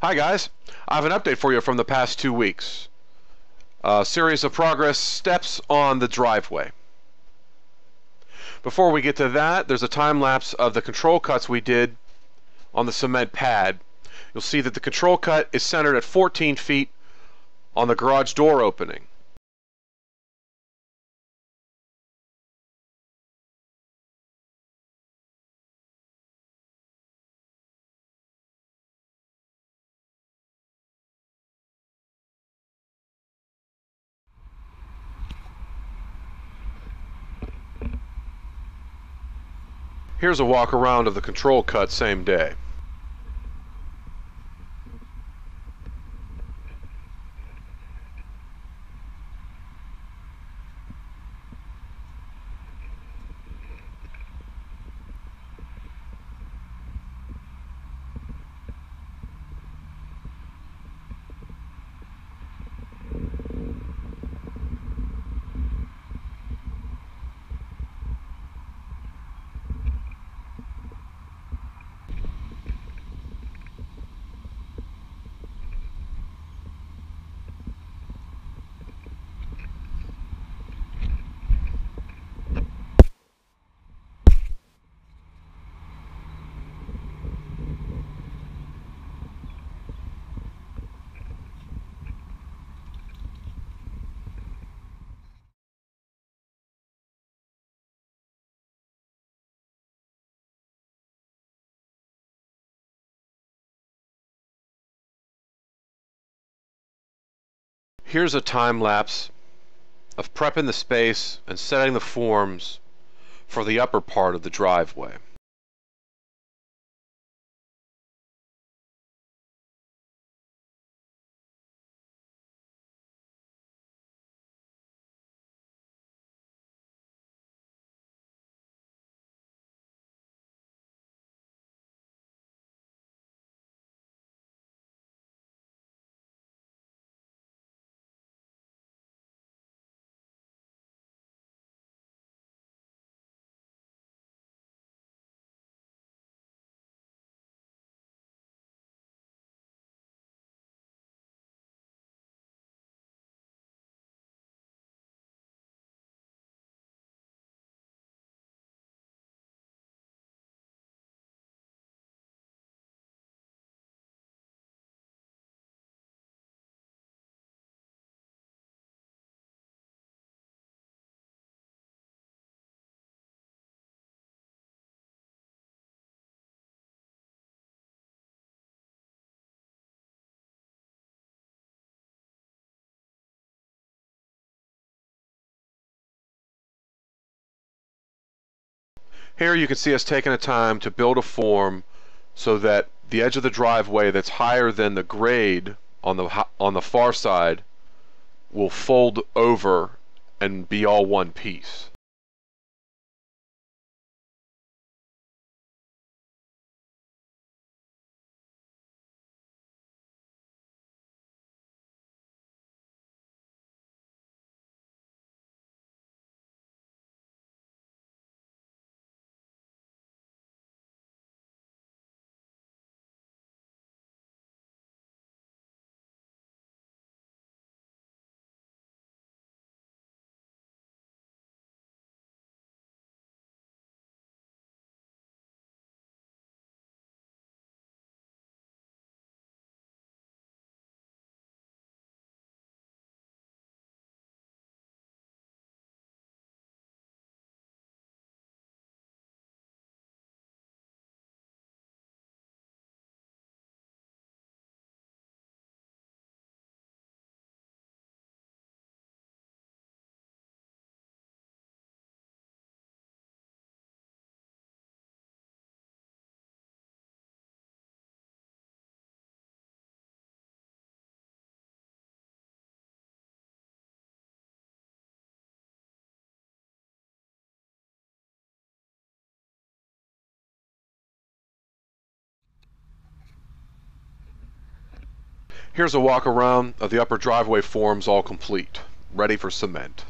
Hi guys, I have an update for you from the past 2 weeks. A series of progress steps on the driveway. Before we get to that, there's a time lapse of the control cuts we did on the cement pad. You'll see that the control cut is centered at 14 feet on the garage door opening. Here's a walk around of the control cut same day. Here's a time lapse of prepping the space and setting the forms for the upper part of the driveway. Here you can see us taking the time to build a form so that the edge of the driveway that's higher than the grade on the far side will fold over and be all one piece. Here's a walk around of the upper driveway forms all complete, ready for cement.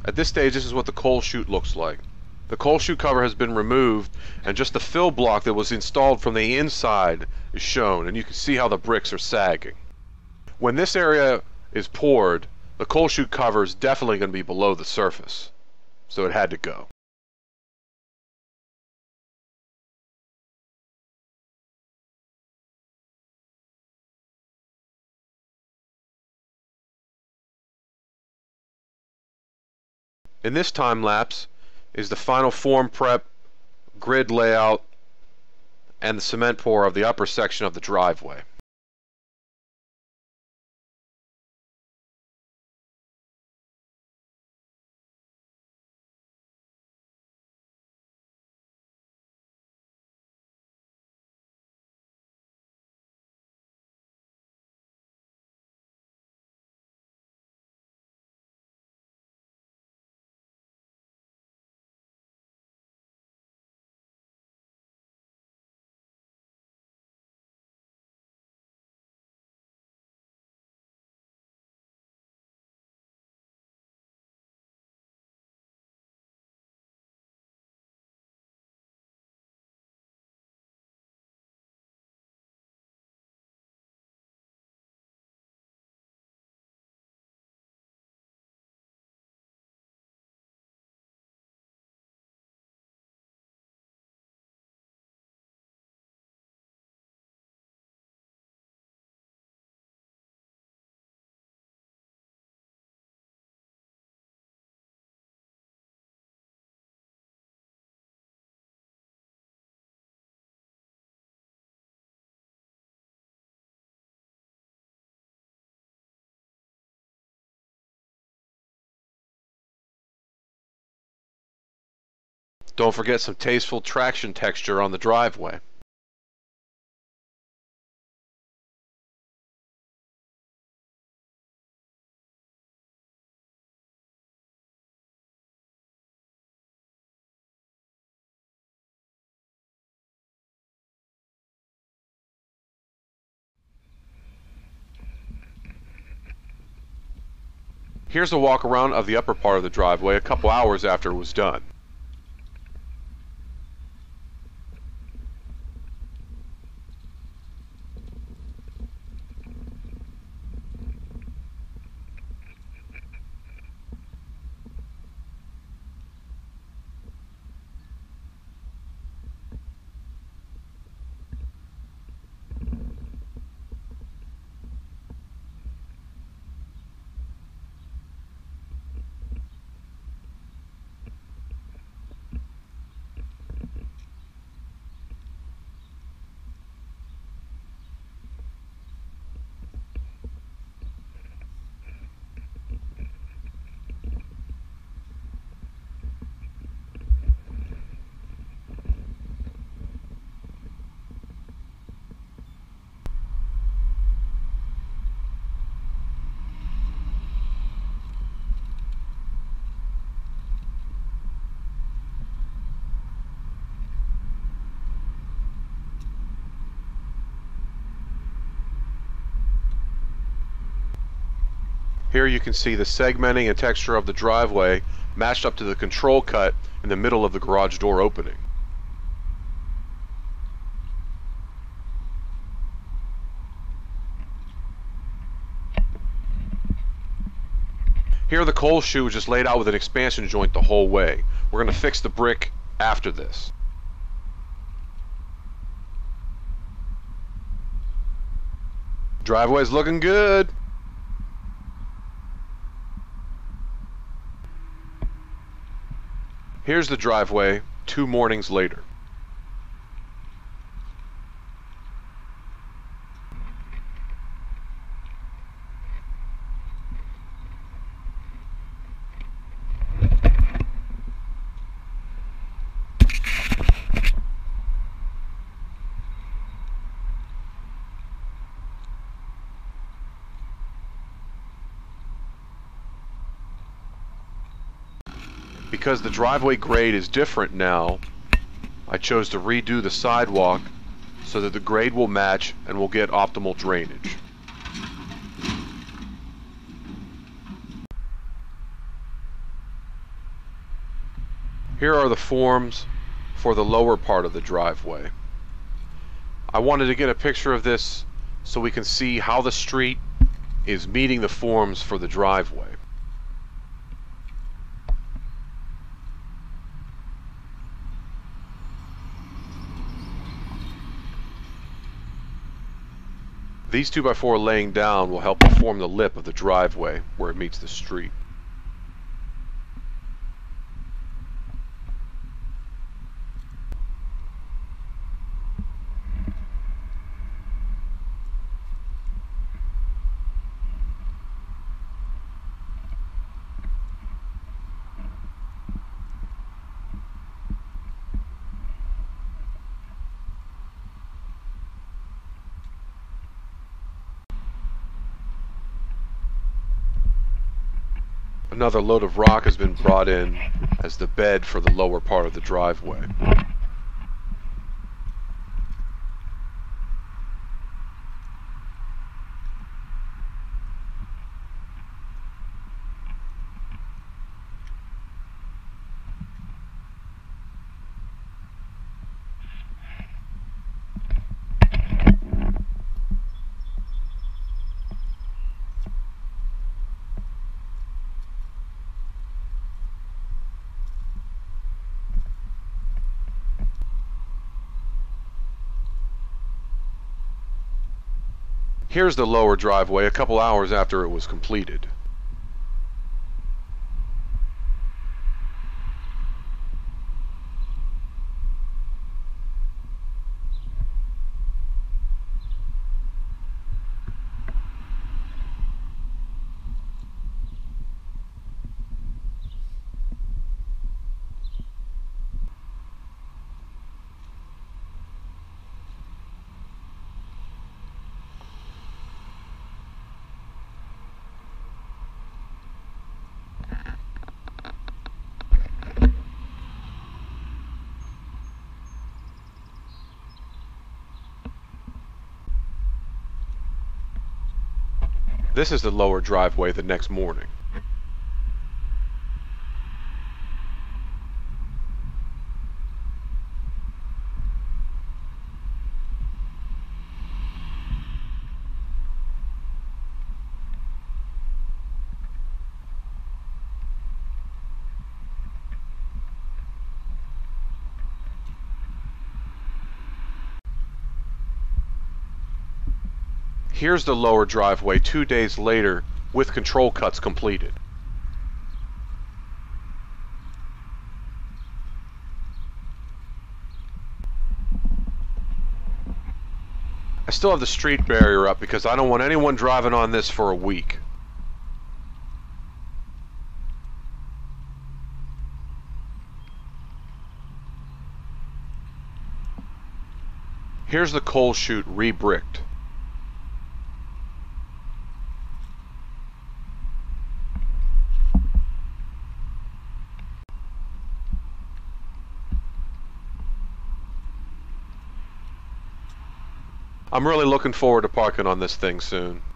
At this stage, this is what the coal chute looks like. The coal chute cover has been removed, and just the fill block that was installed from the inside is shown, and you can see how the bricks are sagging. When this area is poured, the coal chute cover is definitely going to be below the surface, so it had to go. In this time lapse is the final form prep, grid layout, and the cement pour of the upper section of the driveway. Don't forget some tasteful traction texture on the driveway. Here's a walk around of the upper part of the driveway a couple hours after it was done. Here you can see the segmenting and texture of the driveway matched up to the control cut in the middle of the garage door opening. Here the coal chute is just laid out with an expansion joint the whole way. We're going to fix the brick after this. Driveway's looking good. Here's the driveway 2 mornings later. Because the driveway grade is different now, I chose to redo the sidewalk so that the grade will match and we'll get optimal drainage. Here are the forms for the lower part of the driveway. I wanted to get a picture of this so we can see how the street is meeting the forms for the driveway. These 2x4 laying down will help to form the lip of the driveway where it meets the street. Another load of rock has been brought in as the bed for the lower part of the driveway. Here's the lower driveway a couple hours after it was completed. This is the lower driveway the next morning. Here's the lower driveway 2 days later with control cuts completed. I still have the street barrier up because I don't want anyone driving on this for a week. Here's the coal chute re-bricked. I'm really looking forward to parking on this thing soon.